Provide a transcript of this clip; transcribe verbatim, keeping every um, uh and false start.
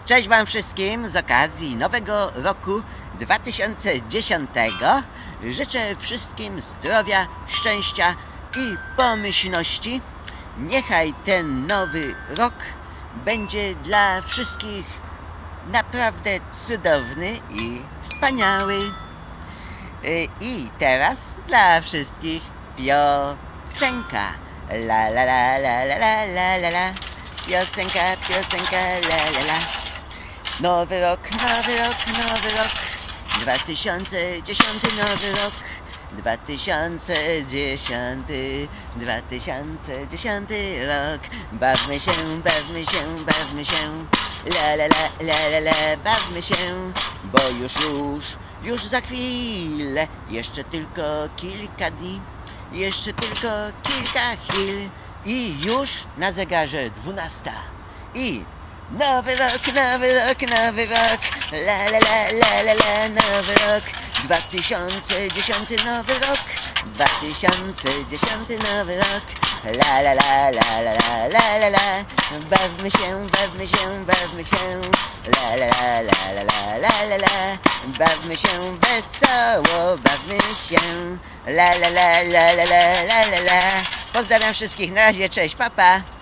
Cześć Wam wszystkim z okazji nowego roku dwa tysiące dziesiątego. Życzę wszystkim zdrowia, szczęścia i pomyślności. Niechaj ten nowy rok będzie dla wszystkich naprawdę cudowny i wspaniały. I teraz dla wszystkich piosenka. La la la la la la la la la. Piosenka, piosenka, la la la. Nowy rok, nowy rok, nowy rok. dwa tysiące dziesiąty nowy rok. dwa tysiące dziesiąty, dwa tysiące dziesiąty rok. Bawmy się, bawmy się, bawmy się. La la la la la la, bawmy się, bo już, już, już za chwilę, jeszcze tylko kilka dni, jeszcze tylko kilka chwil i już na zegarze dwunasta. I nowy rok, nowy rok, nowy rok, la la la la la la, nowy rok, dwa tysiące dziesiąty nowy rok, dwa tysiące dziesiąty nowy rok, la la la la la la la la la, bawmy się, bawmy się, bawmy się, la la la la la la la la la, bawmy się wesoło, bawmy się, la la la la la la la la la. Pozdrawiam wszystkich, na razie, cześć, pa pa.